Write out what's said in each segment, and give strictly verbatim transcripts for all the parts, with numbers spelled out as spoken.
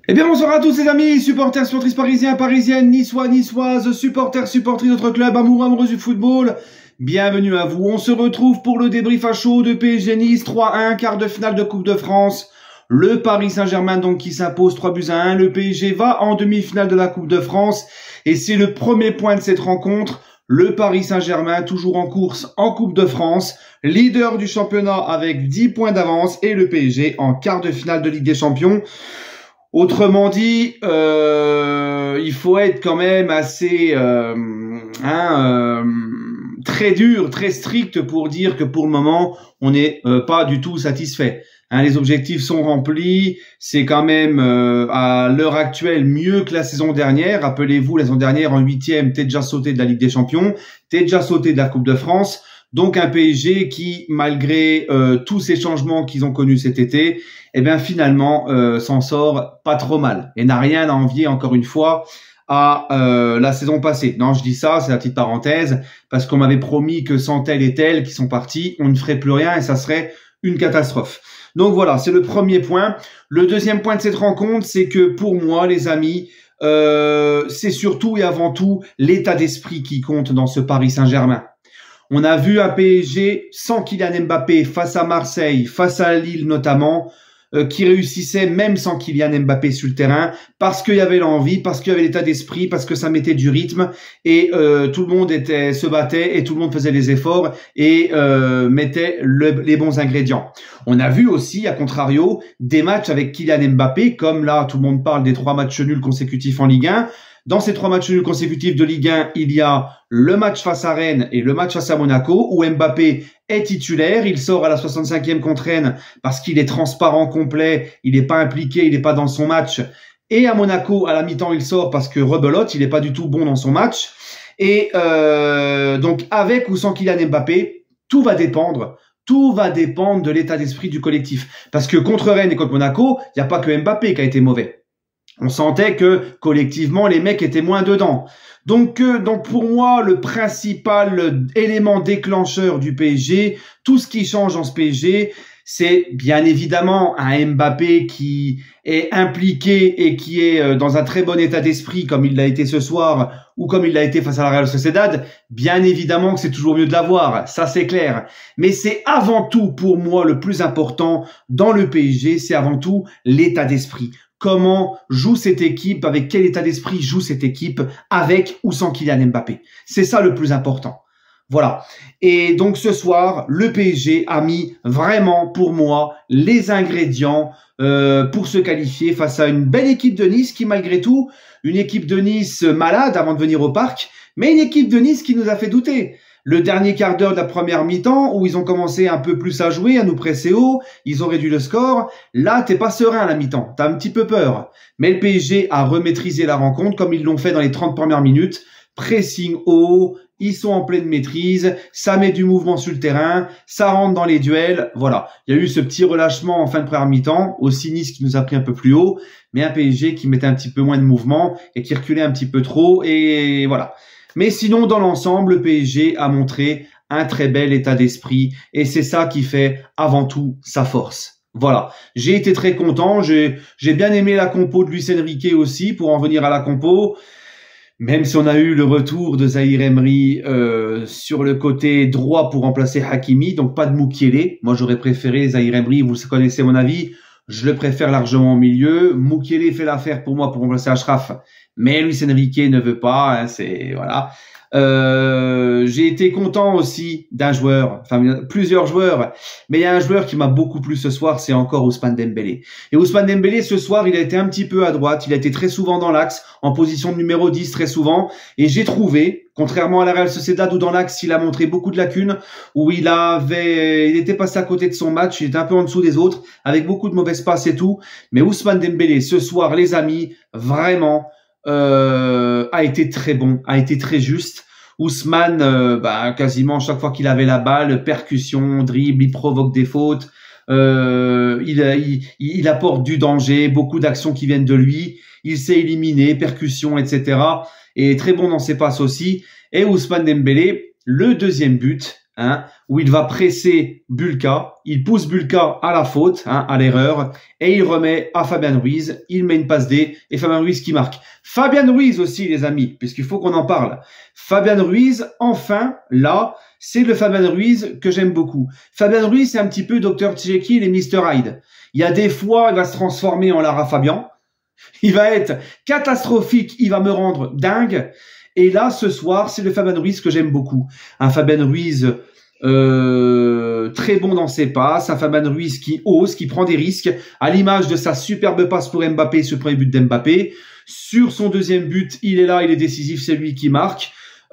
Eh bien bonsoir à tous les amis, supporters, supportrices parisiens, parisiennes, niçois, niçoises, supporters, supportrices de notre club, amoureux, amoureux du football. Bienvenue à vous, on se retrouve pour le débrief à chaud de P S G Nice, trois un, quart de finale de Coupe de France. Le Paris Saint-Germain donc qui s'impose trois buts à un, le P S G va en demi-finale de la Coupe de France et c'est le premier point de cette rencontre. Le Paris Saint-Germain toujours en course en Coupe de France, leader du championnat avec dix points d'avance et le P S G en quart de finale de Ligue des Champions. Autrement dit, euh, il faut être quand même assez euh, hein, euh, très dur, très strict pour dire que pour le moment, on n'est euh, pas du tout satisfait. Hein, les objectifs sont remplis, c'est quand même euh, à l'heure actuelle mieux que la saison dernière. Rappelez-vous, la saison dernière en huitième, t'es déjà sauté de la Ligue des Champions, t'es déjà sauté de la Coupe de France. Donc un P S G qui, malgré euh, tous ces changements qu'ils ont connus cet été, eh bien finalement euh, s'en sort pas trop mal et n'a rien à envier encore une fois à euh, la saison passée. Non, je dis ça, c'est la petite parenthèse, parce qu'on m'avait promis que sans tel et tel qui sont partis, on ne ferait plus rien et ça serait une catastrophe. Donc voilà, c'est le premier point. Le deuxième point de cette rencontre, c'est que pour moi, les amis, euh, c'est surtout et avant tout l'état d'esprit qui compte dans ce Paris Saint-Germain. On a vu un P S G sans Kylian Mbappé face à Marseille, face à Lille notamment, euh, qui réussissait même sans Kylian Mbappé sur le terrain, parce qu'il y avait l'envie, parce qu'il y avait l'état d'esprit, parce que ça mettait du rythme et euh, tout le monde était se battait et tout le monde faisait les efforts et euh, mettait le, les bons ingrédients. On a vu aussi, à contrario, des matchs avec Kylian Mbappé, comme là tout le monde parle des trois matchs nuls consécutifs en Ligue un. Dans ces trois matchs nuls consécutifs de Ligue un, il y a le match face à Rennes et le match face à Monaco où Mbappé est titulaire. Il sort à la soixante-cinquième contre Rennes parce qu'il est transparent complet, il n'est pas impliqué, il n'est pas dans son match. Et à Monaco, à la mi-temps, il sort parce que rebelote, il n'est pas du tout bon dans son match. Et euh, donc avec ou sans Kylian Mbappé, tout va dépendre. Tout va dépendre de l'état d'esprit du collectif. Parce que contre Rennes et contre Monaco, il n'y a pas que Mbappé qui a été mauvais. On sentait que collectivement les mecs étaient moins dedans. Donc, euh, donc pour moi le principal élément déclencheur du P S G, tout ce qui change dans ce P S G, c'est bien évidemment un Mbappé qui est impliqué et qui est dans un très bon état d'esprit comme il l'a été ce soir ou comme il l'a été face à la Real Sociedad. Bien évidemment que c'est toujours mieux de l'avoir, ça c'est clair. Mais c'est avant tout pour moi le plus important dans le P S G, c'est avant tout l'état d'esprit. Comment joue cette équipe, avec quel état d'esprit joue cette équipe, avec ou sans Kylian Mbappé. C'est ça le plus important. Voilà. Et donc ce soir, le P S G a mis vraiment pour moi les ingrédients euh, pour se qualifier face à une belle équipe de Nice qui malgré tout, une équipe de Nice malade avant de venir au parc, mais une équipe de Nice qui nous a fait douter. Le dernier quart d'heure de la première mi-temps, où ils ont commencé un peu plus à jouer, à nous presser haut, ils ont réduit le score. Là, t'es pas serein à la mi-temps, t'as un petit peu peur. Mais le P S G a remaîtrisé la rencontre comme ils l'ont fait dans les trente premières minutes. Pressing haut, ils sont en pleine maîtrise, ça met du mouvement sur le terrain, ça rentre dans les duels. Voilà, il y a eu ce petit relâchement en fin de première mi-temps, aussi Nice qui nous a pris un peu plus haut, mais un P S G qui mettait un petit peu moins de mouvement et qui reculait un petit peu trop, et voilà. Mais sinon, dans l'ensemble, le P S G a montré un très bel état d'esprit et c'est ça qui fait avant tout sa force. Voilà, j'ai été très content, j'ai j'ai bien aimé la compo de Luis Enrique aussi pour en venir à la compo. Même si on a eu le retour de Zahir Emery euh, sur le côté droit pour remplacer Hakimi, donc pas de Mukiele. Moi, j'aurais préféré Zahir Emery, vous connaissez mon avis, je le préfère largement au milieu. Mukiele fait l'affaire pour moi pour remplacer Achraf, mais Luis Enrique ne veut pas, hein, c'est voilà. Euh, j'ai été content aussi d'un joueur, enfin plusieurs joueurs, mais il y a un joueur qui m'a beaucoup plu ce soir, c'est encore Ousmane Dembélé. Et Ousmane Dembélé ce soir, il a été un petit peu à droite, il a été très souvent dans l'axe, en position de numéro dix très souvent, et j'ai trouvé, contrairement à la Real Sociedad où dans l'axe il a montré beaucoup de lacunes, où il avait, il était passé à côté de son match, il était un peu en dessous des autres, avec beaucoup de mauvaises passes et tout, mais Ousmane Dembélé ce soir, les amis, vraiment, Euh, a été très bon, a été très juste. Ousmane, euh, bah, quasiment chaque fois qu'il avait la balle, percussion, dribble, il provoque des fautes, euh, il, il, il apporte du danger, beaucoup d'actions qui viennent de lui, il sait éliminer, percussion, et cetera. Et très bon dans ses passes aussi. Et Ousmane Dembélé, le deuxième but, hein, où il va presser Bulka, il pousse Bulka à la faute, hein, à l'erreur, et il remet à Fabian Ruiz, il met une passe D, et Fabian Ruiz qui marque. Fabian Ruiz aussi, les amis, puisqu'il faut qu'on en parle. Fabian Ruiz, enfin, là, c'est le Fabian Ruiz que j'aime beaucoup. Fabian Ruiz, c'est un petit peu docteur Jekyll et mister Hyde. Il y a des fois, il va se transformer en Lara Fabian. Il va être catastrophique, il va me rendre dingue. Et là, ce soir, c'est le Fabian Ruiz que j'aime beaucoup. Un Fabian Ruiz euh, très bon dans ses passes, un Fabian Ruiz qui ose, qui prend des risques, à l'image de sa superbe passe pour Mbappé, ce premier but d'Mbappé. Sur son deuxième but, il est là, il est décisif, c'est lui qui marque.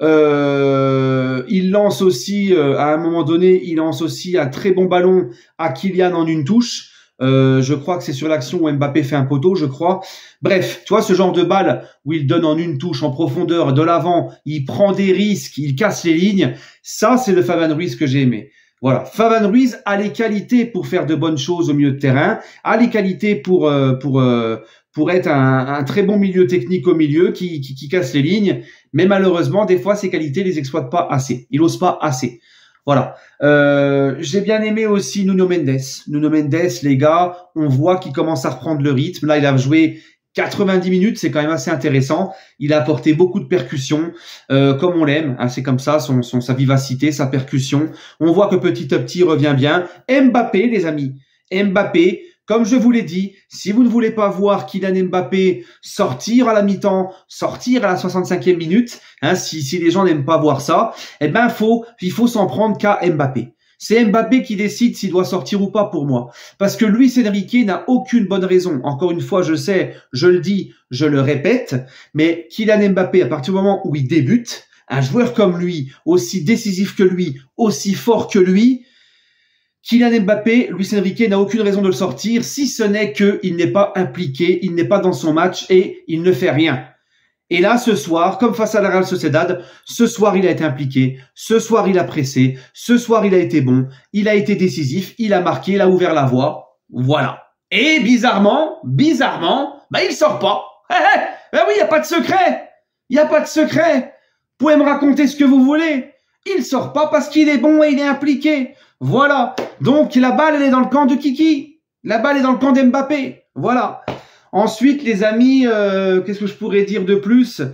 Euh, il lance aussi, euh, à un moment donné, il lance aussi un très bon ballon à Kylian en une touche. Euh, je crois que c'est sur l'action où Mbappé fait un poteau, je crois. Bref, tu vois, ce genre de balle où il donne en une touche, en profondeur, de l'avant, il prend des risques, il casse les lignes. Ça, c'est le Fabian Ruiz que j'ai aimé. Voilà, Fabian Ruiz a les qualités pour faire de bonnes choses au milieu de terrain, a les qualités pour euh, pour euh, pour être un, un très bon milieu technique au milieu qui, qui qui casse les lignes. Mais malheureusement, des fois, ces qualités les exploite pas assez. Il ose pas assez. Voilà. Euh, j'ai bien aimé aussi Nuno Mendes. Nuno Mendes, les gars, on voit qu'il commence à reprendre le rythme. Là, il a joué quatre-vingt-dix minutes, c'est quand même assez intéressant. Il a apporté beaucoup de percussions, euh, comme on l'aime. Hein, c'est comme ça, son, son, sa vivacité, sa percussion. On voit que petit à petit, il revient bien. Mbappé, les amis. Mbappé, comme je vous l'ai dit, si vous ne voulez pas voir Kylian Mbappé sortir à la mi-temps, sortir à la soixante-cinquième minute, hein, si, si les gens n'aiment pas voir ça, eh ben, faut, il faut s'en prendre qu'à Mbappé. C'est Mbappé qui décide s'il doit sortir ou pas pour moi. Parce que Luis Enrique n'a aucune bonne raison. Encore une fois, je sais, je le dis, je le répète, mais Kylian Mbappé, à partir du moment où il débute, un joueur comme lui, aussi décisif que lui, aussi fort que lui, Kylian Mbappé, Luis Enrique n'a aucune raison de le sortir, si ce n'est qu'il n'est pas impliqué, il n'est pas dans son match et il ne fait rien. Et là, ce soir, comme face à la Real Sociedad, ce soir, il a été impliqué, ce soir, il a pressé, ce soir, il a été bon, il a été décisif, il a marqué, il a ouvert la voie. Voilà. Et bizarrement, bizarrement, bah, il sort pas. Eh, eh, ben oui, il n'y a pas de secret. Il n'y a pas de secret. Vous pouvez me raconter ce que vous voulez. Il sort pas parce qu'il est bon et il est impliqué. Voilà. Donc, la balle, elle est dans le camp de Kiki. La balle est dans le camp d'Mbappé. Voilà. Ensuite, les amis, euh, qu'est-ce que je pourrais dire de plus?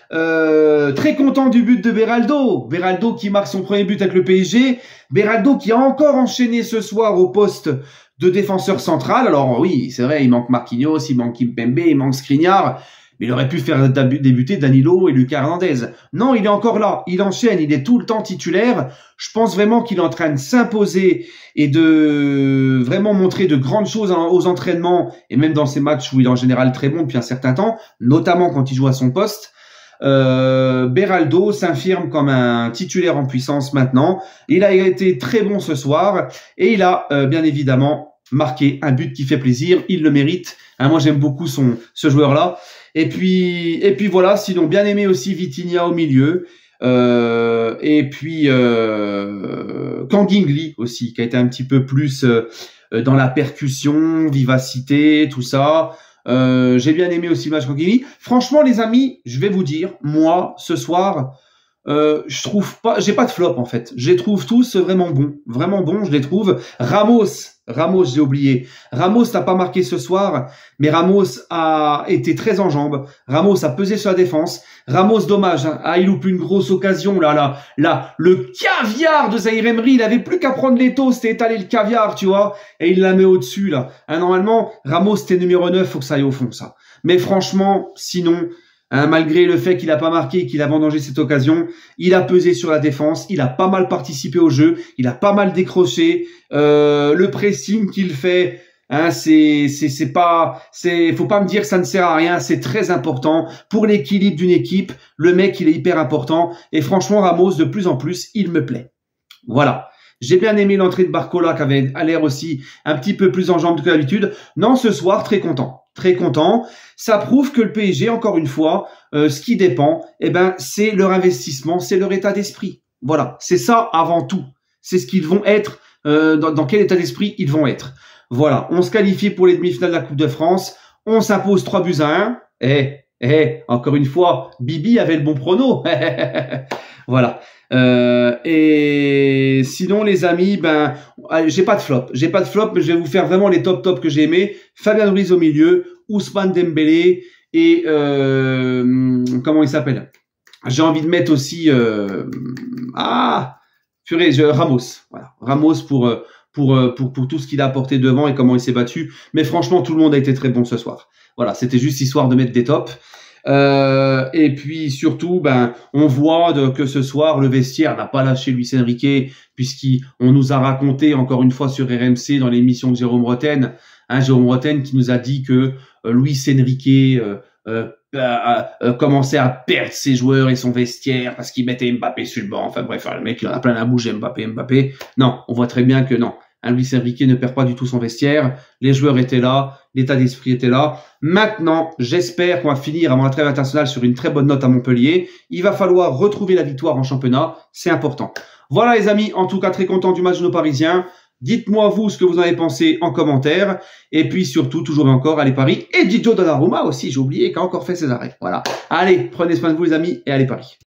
euh, Très content du but de Beraldo. Beraldo qui marque son premier but avec le P S G. Beraldo qui a encore enchaîné ce soir au poste de défenseur central. Alors oui, c'est vrai, il manque Marquinhos, il manque Kimpembe, il manque Skriniar. Mais il aurait pu faire débuter Danilo et Lucas Hernandez. Non, il est encore là, il enchaîne, il est tout le temps titulaire. Je pense vraiment qu'il est en train de s'imposer et de vraiment montrer de grandes choses aux entraînements et même dans ses matchs où il est en général très bon depuis un certain temps, notamment quand il joue à son poste. Euh, Beraldo s'infirme comme un titulaire en puissance maintenant. Il a été très bon ce soir et il a euh, bien évidemment marqué un but qui fait plaisir, il le mérite. Hein, moi j'aime beaucoup son ce joueur-là. Et puis et puis voilà, sinon bien aimé aussi Vitinha au milieu. Euh, et puis euh, Kangin aussi, qui a été un petit peu plus euh, dans la percussion, vivacité, tout ça. Euh, j'ai bien aimé aussi le match Kangin. Franchement, les amis, je vais vous dire, moi, ce soir, euh, je trouve pas, j'ai pas de flop en fait. Je les trouve tous vraiment bons, vraiment bons. Je les trouve. Ramos, Ramos, j'ai oublié. Ramos n'a pas marqué ce soir, mais Ramos a été très en jambes. Ramos a pesé sur la défense. Ramos, dommage, hein. Ah, il loupe une grosse occasion là, là, là. Le caviar de Zaïre Emery, il avait plus qu'à prendre les toasts et étaler le caviar, tu vois, et il la met au-dessus là. Hein, normalement, Ramos c'était numéro neuf, faut que ça aille au fond ça. Mais franchement, sinon. Hein, malgré le fait qu'il a pas marqué et qu'il a vendangé cette occasion, il a pesé sur la défense, il a pas mal participé au jeu, il a pas mal décroché. Euh, le pressing qu'il fait, hein, c'est c'est c'est pas, c'est faut pas me dire que ça ne sert à rien, c'est très important pour l'équilibre d'une équipe. Le mec, il est hyper important et franchement, Ramos de plus en plus, il me plaît. Voilà. J'ai bien aimé l'entrée de Barcola qui avait l'air aussi un petit peu plus en jambes que d'habitude. Non, ce soir, très content. Très content. Ça prouve que le P S G, encore une fois, euh, ce qui dépend, eh ben, c'est leur investissement, c'est leur état d'esprit. Voilà. C'est ça avant tout. C'est ce qu'ils vont être, euh, dans, dans quel état d'esprit ils vont être. Voilà. On se qualifie pour les demi-finales de la Coupe de France. On s'impose trois buts à un. Eh, eh, encore une fois, Bibi avait le bon prono. Voilà. Euh, et sinon, les amis, ben, j'ai pas de flop. J'ai pas de flop, mais je vais vous faire vraiment les top top que j'ai aimés. Fabien Ruiz au milieu, Ousmane Dembélé et euh, comment il s'appelle? J'ai envie de mettre aussi euh, ah, purée, je, Ramos. Voilà, Ramos pour pour pour pour tout ce qu'il a apporté devant et comment il s'est battu. Mais franchement, tout le monde a été très bon ce soir. Voilà, c'était juste histoire de mettre des tops. Euh, et puis surtout, ben, on voit de, que ce soir, le vestiaire n'a pas lâché Luis Enrique, puisqu'on nous a raconté encore une fois sur R M C dans l'émission de Jérôme Roten, hein, Jérôme Roten qui nous a dit que euh, Luis Enrique euh, euh, a, a, a commençait à perdre ses joueurs et son vestiaire parce qu'il mettait Mbappé sur le banc. Enfin bref, le mec il en a plein la bouche, Mbappé, Mbappé. Non, on voit très bien que non. Hein, Luis Enrique ne perd pas du tout son vestiaire. Les joueurs étaient là, l'état d'esprit était là. Maintenant, j'espère qu'on va finir avant la trêve internationale sur une très bonne note à Montpellier. Il va falloir retrouver la victoire en championnat, c'est important. Voilà les amis, en tout cas très content du match de nos Parisiens. Dites-moi vous ce que vous en avez pensé en commentaire. Et puis surtout, toujours et encore, allez Paris. Et Gigio Donnarumma aussi, j'ai oublié, qui a encore fait ses arrêts. Voilà. Allez, prenez soin de vous les amis et allez Paris.